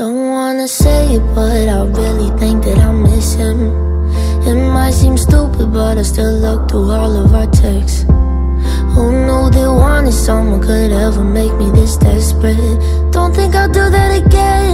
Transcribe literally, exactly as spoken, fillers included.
Don't wanna say it, but I really think that I miss him. It might seem stupid, but I still look through all of our texts. Who knew that wanting someone could ever make me this desperate? Don't think I'll do that again.